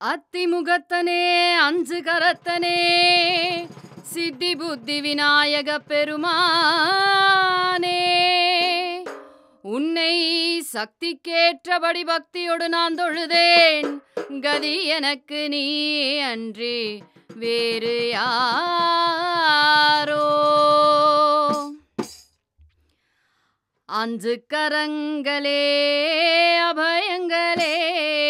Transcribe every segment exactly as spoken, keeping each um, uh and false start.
அத்திமுகத்தனே அஞ்சு கரத்தனே சித்தி புத்தி விநாயக பெருமானே, உன்னை சக்திக்கேற்றபடி பக்தியோடு நான் தொழுதேன். கதி எனக்கு நீ அன்றி வேறு யாரோ? அஞ்சு கரங்களே அபயங்களே,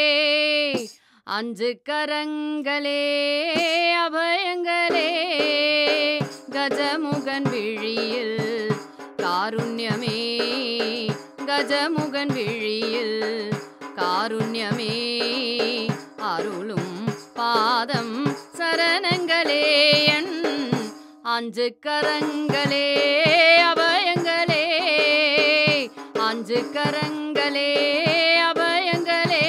அஞ்சு கரங்களே அபயங்களே, கஜமுகன் விழியில் காருண்யமே, கஜமுகன் விழியில் காருண்யமே, அருளும் பாதம் சரணங்களே என் அஞ்சு கரங்களே அபயங்களே, அஞ்சு கரங்களே அபயங்களே.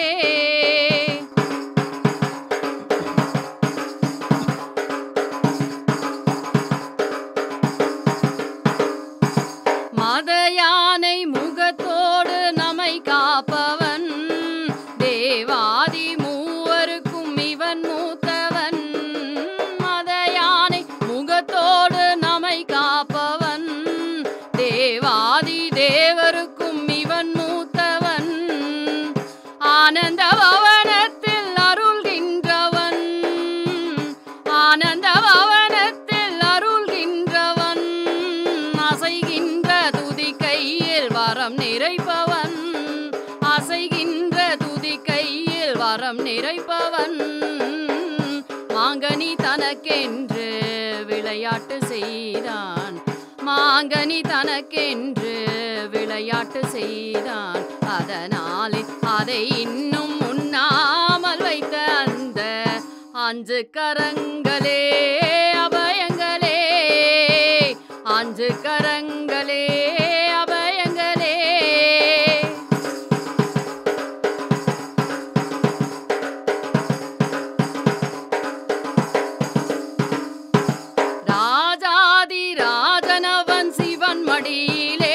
மத யானை முகத்தோடு நம்மை காப்பவன், தேவாதி மூவருக்கும் இவன் மூத்தவன். மத யானை முகத்தோடு நம்மை காப்பவன், தேவாதி தேவருக்கும் இவன் மூத்தவன். ஆனந்த பவனத்தில் அருள்கின்றவன், ஆனந்த பவனத்தில் அருள்கின்றவன், அசைகின்ற துதி கையில் வரம் நிறைப்பவன், அசைகின்ற துதி கையில் வரம் நிறைப்பவன். மாங்கனி தனக்கென்று விளையாட்டு செய்தான், மாங்கனி தனக்கென்று விளையாட்டு செய்தான். அதனாலே அதை இன்னும் உண்ணாமல் வைத்த அந்த அஞ்சு கரங்களே அபயங்களே, அஞ்சு கரங்களே அபயங்களே. ராஜாதி ராஜனவன் சிவன் மடியிலே,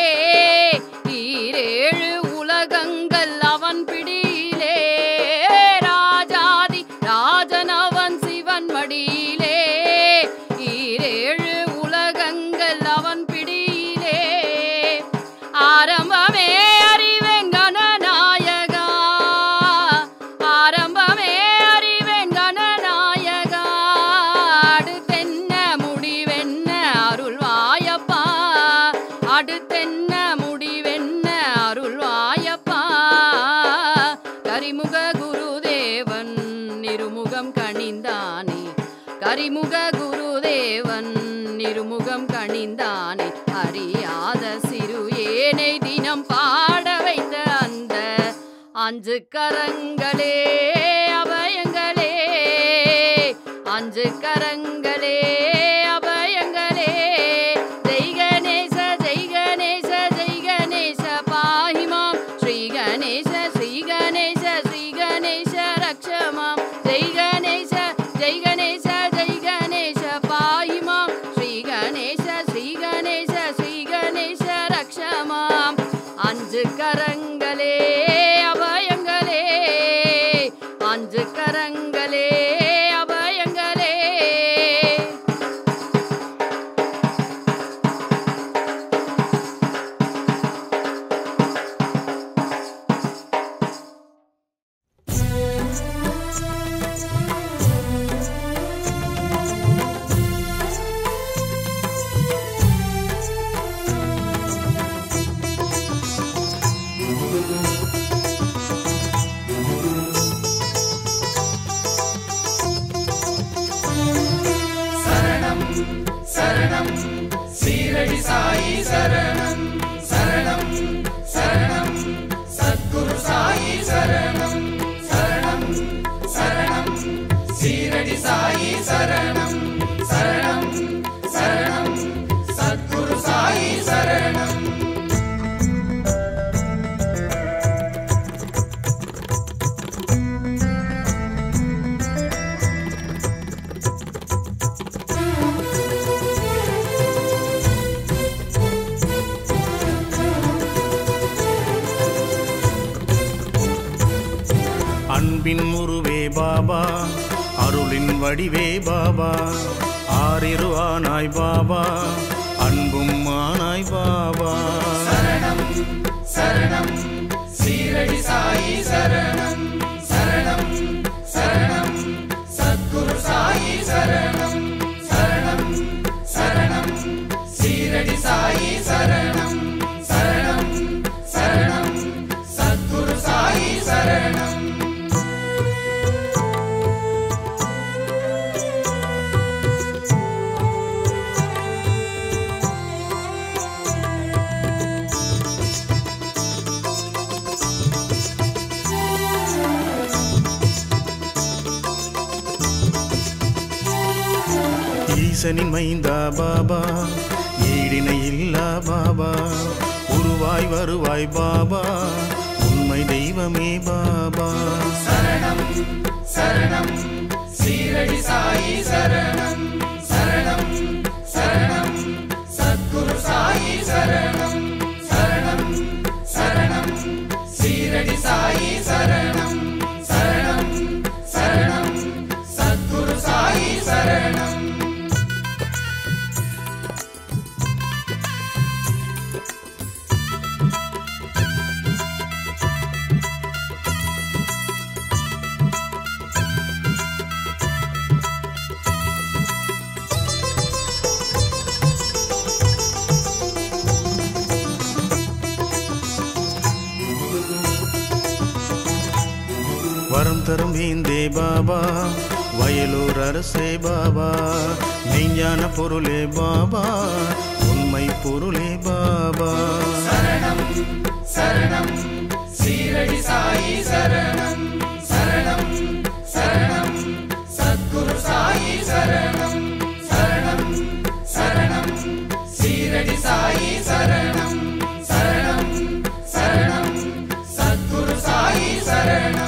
ஈரேழு உலகங்கள் அவன் பிடியிலே. ராஜாதி ராஜனவன் சிவன் மடியிலே, ஈரேழு உலகங்கள் அவன் பிடியிலே. ஆரம்பமே அறிவேன் கணநாயகா, ஆரம்பமே அறிவேன் கணநாயகா, அடுத்தென்ன முடிவென்ன அருள்வாயப்பா, அடுத்தென்ன முடிவென்ன அருள்வாயப்பா. கரிமுக குருதேவன் இருமுகம் கணிந்தானே, கரிமுக குருதேவன் இருமுகம் கணிந்தானே, அறியாத சிறு ஏனை தினம் பாட வைத்த அந்த அஞ்சு கரங்களே அபயங்களே, அஞ்சு கரங்களே அபயங்களே. ஜெய் கணேச ஜெய் கணேச ஜெய் கணேச பாஹிமாம், ஸ்ரீ கணேச ஸ்ரீ கணேச ஸ்ரீ கணேச ரக்ஷமாம். ஜெய் கணேச ஜெய் கணேச ஜெய் கணேச பாஹிமாம், ஸ்ரீ கணேச ஸ்ரீ கணேச ஸ்ரீ கணேச ரக்ஷமாம். அஞ்சு கரங்களே அபயங்களே, அஞ்சு கரங்களே அபயங்களே. அன்பின் உருவே பாபா அருளின் வடிவே பாபா ஆறிரு ஆனாய் பாபா அன்பும் ஆனாய் பாபா சரணம் சரணம் சீரடி சாயி சரணம் சரணம் சரணம் சத்குரு சாயி சரணம் சரணம் சரணம் சீரடி சாயி சரணம் சரணம் சரணம் சத்குரு சாயி சரணம் ஈசனின் மைந்தா பாபா ஈடினை இல்லா பாபா உருவாய் வருவாய் பாபா உண்மை தெய்வமே பாபா சரணம் சரணம் சீரடி சாயி சரணம் சரணம் சரணம் சத்குரு சாயி சரணம் சரணம் சரணம் சீரடி சாயி சரணம் சரணம் சரணம் சத்குரு சாயி சரணம் வரம் தரும் வேந்தே பாபா வயலூர் அரசே பாபா மெய்ஞான பொருளே பாபா உண்மை பொருளே பாபா சரணம் சரணம் சீரடி சாயி சரணம் சரணம் சரணம் சத்குரு சாயி சரணம் சரணம் சரணம் சீரடி சாயி சரணம் சரணம் சரணம் சத்குரு சாயி சரணம்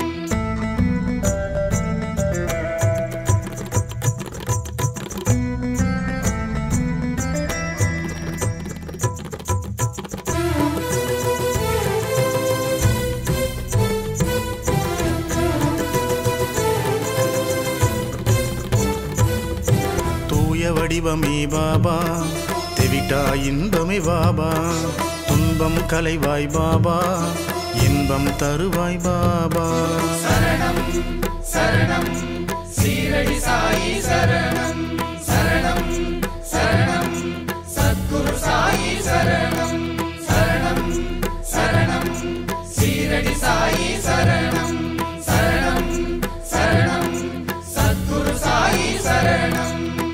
வடிவமே பாபா தெவிட்டா இன்பமே பாபா துன்பம் கலைவாய் பாபா இன்பம் தருவாய் பாபா சரணம் சரணம் சீரடி சாயி சரணம் சரணம் சரணம் சத்குரு சாயி சரணம் சரணம் சரணம் சீரடி சாயி சரணம் சரணம் சரணம் சத்குரு சாயி சரணம்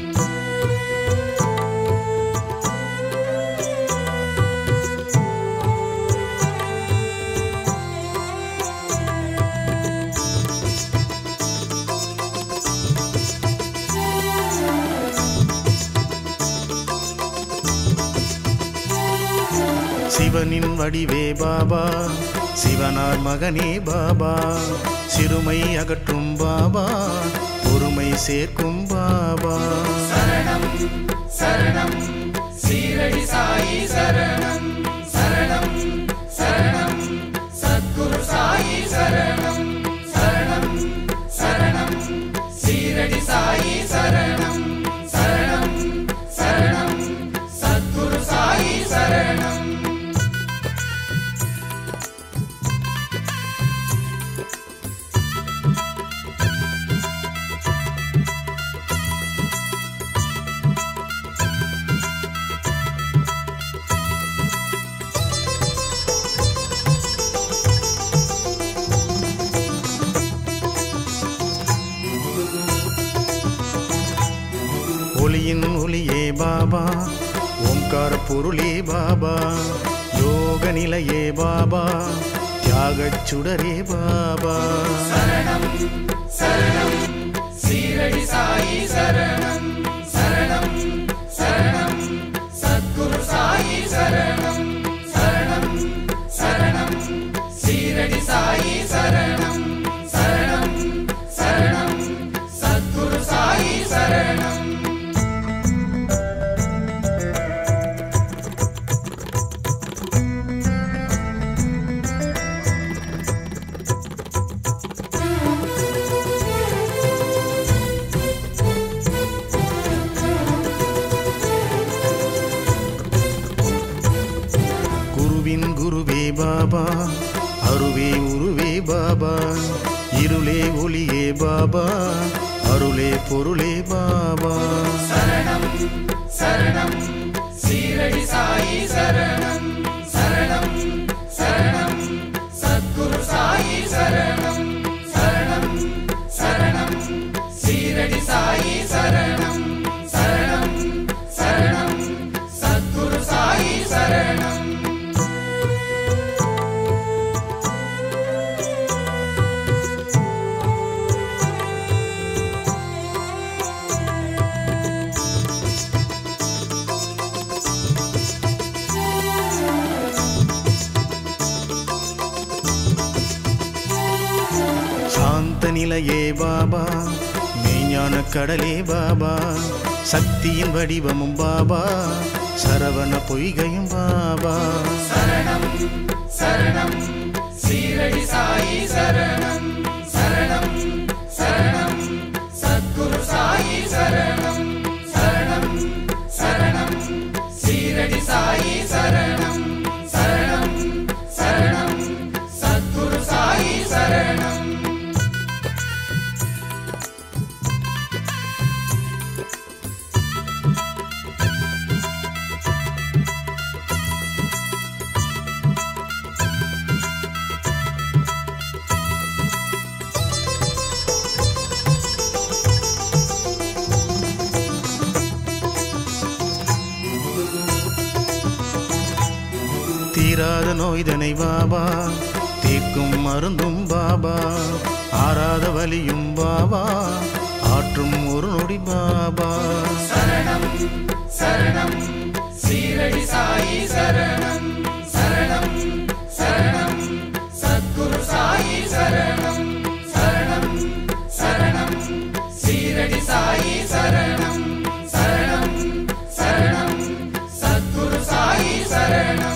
சிவனின் வடிவே பாபா சிவனார் மகனே பாபா சிறுமை அகற்றும் பாபா பொறுமை சேர்க்கும் பாபா சரணம் சரணம் சீரடி சாயி சரணம் சரணம் சரணம் சத்குரு சாயி சரணம் சரணம் சரணம் சீரடி சாயி சரணம் சரணம் சரணம் சத்குரு சாயி சரணம் ஒளியின் ஒளியே பாபா ஓம்கார பொருளே பாபா யோக நிலையே பாபா தியாகச் சுடரே பாபா சரணம் சரணம் சீரடி சாயி சரணம் சரணம் சரணம் சத்குரு சாயி சரணம் சரணம் சரணம் சீரடி சாயி சரணம் சரணம் சரணம் சத்குரு சாயி சரணம் உருவே பாபா இருளே ஒளியே பாபா அருளே பொருளே பாபா சரணம் சரணம் சீரடி சாயி சரணம் சரணம் சரணம் சத்குரு சாயி சரணம் சரணம் சரணம் சீரடி சாயி சரணம் சரணம் சரணம் சத்குரு சாயி சரணம் சாந்த நிலையே பாபா மெய்ஞான கடலே பாபா சக்தியின் வடிவமும் பாபா சரவண பொய்கையும் பாபா சரணம் சரணம் சீரடி சாயி சரணம் சரணம் சரணம் சத்குரு சாயி சரணம் சரணம் சரணம் சீரடி சாயி சரணம் சரணம் சரணம் சத்குரு சாயி சரணம் தீராத நோய்தனை பாபா தீர்க்கும் மருந்தும் பாபா ஆறாத வலியும் பாபா ஆற்றும் ஒரு நொடி பாபா சரணம் சரணம் சீரடி சாயி சரணம் சரணம் சரணம் சத்குரு சாயி சரணம் சரணம் சரணம் சீரடி சாயி சரணம் சரணம் சரணம் சத்குரு சாயி சரணம்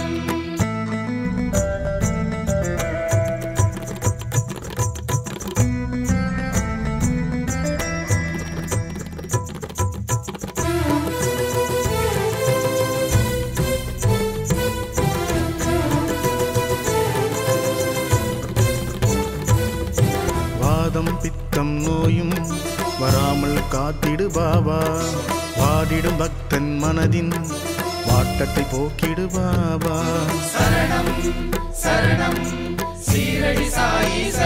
வாதம் பித்தம் நோயும் வராமல் காத்திடு பாபா வாடிடும் பக்தன் மனதின் வாட்டத்தை போக்கிடு பாபா சரணம் சரணம் சீரடி சாயி